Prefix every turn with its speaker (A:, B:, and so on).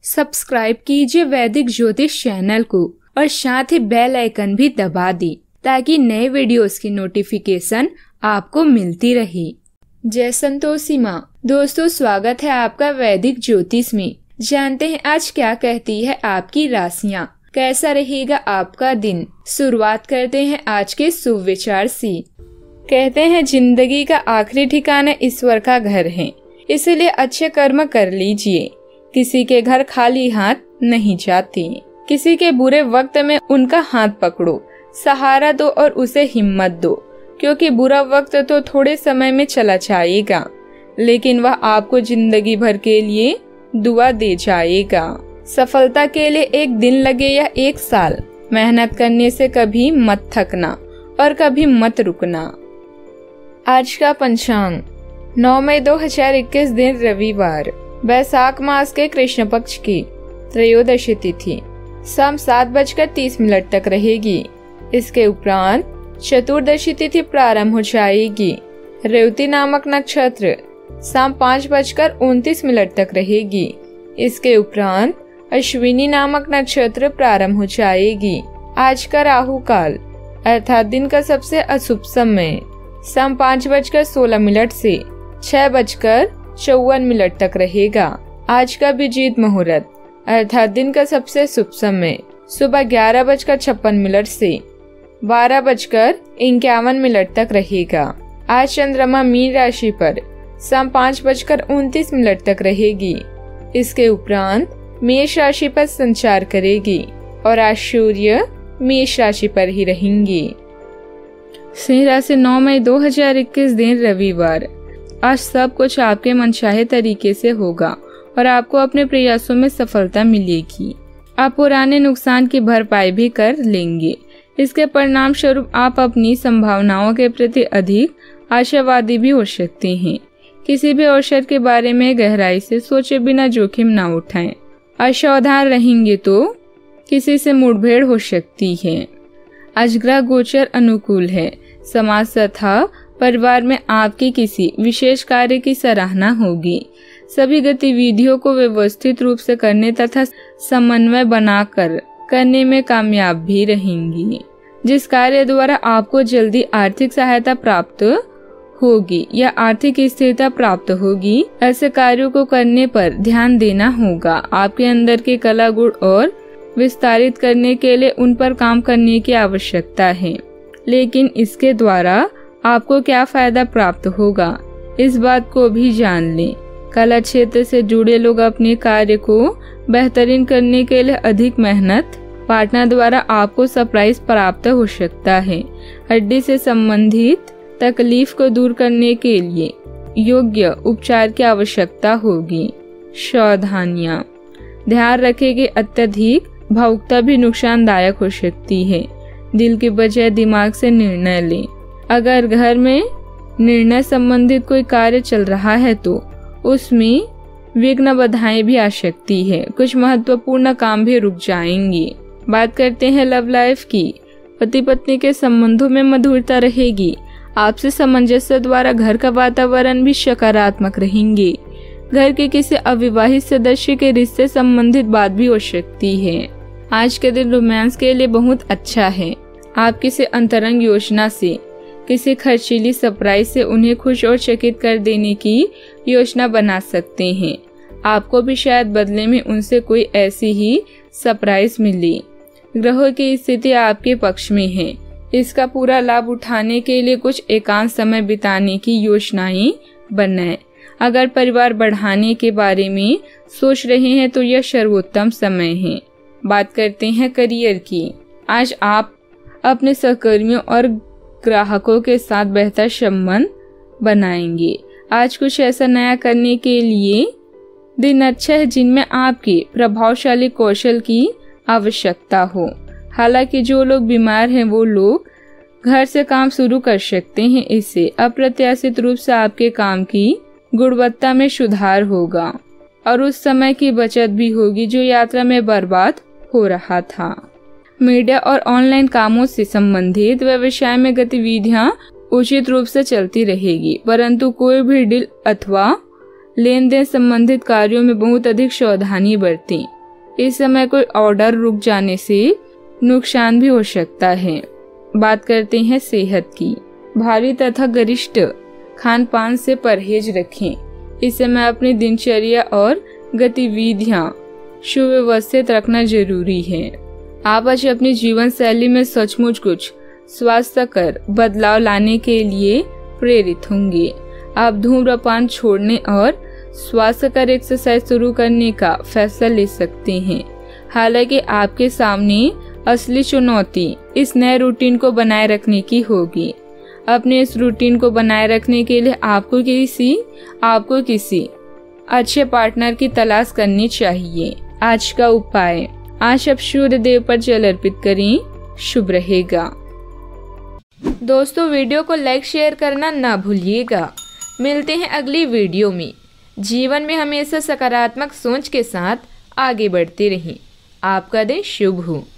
A: Subscribe कीजिए वैदिक ज्योतिष चैनल को और साथ ही बेल आइकन भी दबा दी ताकि नए वीडियोस की नोटिफिकेशन आपको मिलती रहे। जय संतोषी माँ। दोस्तों, स्वागत है आपका वैदिक ज्योतिष में। जानते हैं आज क्या कहती है आपकी राशियाँ, कैसा रहेगा आपका दिन। शुरुआत करते हैं आज के शुभ विचार से। कहते हैं जिंदगी का आखिरी ठिकाना ईश्वर का घर है, इसलिए अच्छे कर्म कर लीजिए। किसी के घर खाली हाथ नहीं जाते। किसी के बुरे वक्त में उनका हाथ पकड़ो, सहारा दो और उसे हिम्मत दो, क्योंकि बुरा वक्त तो थोड़े समय में चला जाएगा, लेकिन वह आपको जिंदगी भर के लिए दुआ दे जाएगा। सफलता के लिए एक दिन लगे या एक साल, मेहनत करने से कभी मत थकना और कभी मत रुकना। आज का पंचांग 9 मई 2021 दिन रविवार, वैशाख मास के कृष्ण पक्ष की त्रयोदशी तिथि शाम 7:30 तक रहेगी। इसके उपरांत चतुर्दशी तिथि प्रारंभ हो जाएगी। रेवती नामक नक्षत्र शाम 5:29 तक रहेगी। इसके उपरांत अश्विनी नामक नक्षत्र प्रारंभ हो जाएगी। आज का राहु काल अर्थात दिन का सबसे अशुभ समय शाम 5:16 से 6:54 तक रहेगा। आज का अभिजीत मुहूर्त अर्थात दिन का सबसे शुभ समय सुबह 11:56 से 12:51 तक रहेगा। आज चंद्रमा मीन राशि पर शाम 5:29 तक रहेगी। इसके उपरांत मेष राशि पर संचार करेगी और आज सूर्य मेष राशि पर ही रहेंगी। सिंह राशि 9 मई 2021 दिन रविवार। आज सब कुछ आपके मनचाहे तरीके से होगा और आपको अपने प्रयासों में सफलता मिलेगी। आप पुराने नुकसान की भरपाई भी कर लेंगे। इसके परिणाम स्वरूप आप अपनी संभावनाओं के प्रति अधिक आशावादी भी हो सकते हैं। किसी भी अवसर के बारे में गहराई से सोचे बिना जोखिम न उठाएं। असावधान रहेंगे तो किसी से मुठभेड़ हो सकती है। आज ग्रह गोचर अनुकूल है। समाज तथा परिवार में आपके किसी विशेष कार्य की सराहना होगी। सभी गतिविधियों को व्यवस्थित रूप से करने तथा समन्वय बनाकर करने में कामयाब भी रहेंगी। जिस कार्य द्वारा आपको जल्दी आर्थिक सहायता प्राप्त होगी या आर्थिक स्थिरता प्राप्त होगी, ऐसे कार्यों को करने पर ध्यान देना होगा। आपके अंदर के कला गुण और विस्तारित करने के लिए उन पर काम करने की आवश्यकता है, लेकिन इसके द्वारा आपको क्या फायदा प्राप्त होगा, इस बात को भी जान लें। कला क्षेत्र से जुड़े लोग अपने कार्य को बेहतरीन करने के लिए अधिक मेहनत। पार्टनर द्वारा आपको सरप्राइज प्राप्त हो सकता है। हड्डी से संबंधित तकलीफ को दूर करने के लिए योग्य उपचार की आवश्यकता होगी। सावधानियां ध्यान रखें कि अत्यधिक भावुकता भी नुकसानदायक हो सकती है। दिल के बजाय दिमाग से निर्णय लें। अगर घर में निर्णय संबंधित कोई कार्य चल रहा है तो उसमें विघ्न बाधाएं भी आ सकती है। कुछ महत्वपूर्ण काम भी रुक जाएंगे। बात करते हैं लव लाइफ की। पति पत्नी के संबंधों में मधुरता रहेगी। आपसी सामंजस्य द्वारा घर का वातावरण भी सकारात्मक रहेंगे। घर के किसी अविवाहित सदस्य के रिश्ते संबंधित बात भी हो सकती है। आज के दिन रोमांस के लिए बहुत अच्छा है। आप किसी अंतरंग योजना से, किसी खर्चीली सरप्राइज से उन्हें खुश और चकित कर देने की योजना बना सकते हैं। आपको भी शायद बदले में उनसे कोई ऐसी ही सरप्राइज मिले। ग्रहों की स्थिति आपके पक्ष में है। इसका पूरा लाभ उठाने के लिए कुछ एकांत समय बिताने की योजनाएं बनाएं। अगर परिवार बढ़ाने के बारे में सोच रहे हैं तो यह सर्वोत्तम समय है। बात करते हैं करियर की। आज आप अपने सहकर्मियों और ग्राहकों के साथ बेहतर संबंध बनाएंगे। आज कुछ ऐसा नया करने के लिए दिन अच्छा है जिनमें आपके प्रभावशाली कौशल की आवश्यकता हो। हालांकि जो लोग बीमार हैं वो लोग घर से काम शुरू कर सकते हैं। इससे अप्रत्याशित रूप से आपके काम की गुणवत्ता में सुधार होगा और उस समय की बचत भी होगी जो यात्रा में बर्बाद हो रहा था। मीडिया और ऑनलाइन कामों से संबंधित व्यवसाय में गतिविधियां उचित रूप से चलती रहेगी, परंतु कोई भी डील अथवा लेन देन संबंधित कार्यों में बहुत अधिक सावधानी बरतें। इस समय कोई ऑर्डर रुक जाने से नुकसान भी हो सकता है। बात करते हैं सेहत की। भारी तथा गरिष्ठ खान पान से परहेज रखें। इस समय अपनी दिनचर्या और गतिविधियां सुव्यवस्थित रखना जरूरी है। आप आज अपनी जीवन शैली में सचमुच कुछ स्वास्थ्यकर बदलाव लाने के लिए प्रेरित होंगे। आप धूम्रपान छोड़ने और स्वास्थ्यकर एक्सरसाइज शुरू करने का फैसला ले सकते हैं। हालांकि आपके सामने असली चुनौती इस नए रूटीन को बनाए रखने की होगी। अपने इस रूटीन को बनाए रखने के लिए आपको किसी अच्छे पार्टनर की तलाश करनी चाहिए। आज का उपाय, आज आप सूर्य देव पर जल अर्पित करें, शुभ रहेगा। दोस्तों, वीडियो को लाइक शेयर करना ना भूलिएगा। मिलते हैं अगली वीडियो में। जीवन में हमेशा सकारात्मक सोच के साथ आगे बढ़ते रहें। आपका दिन शुभ हो।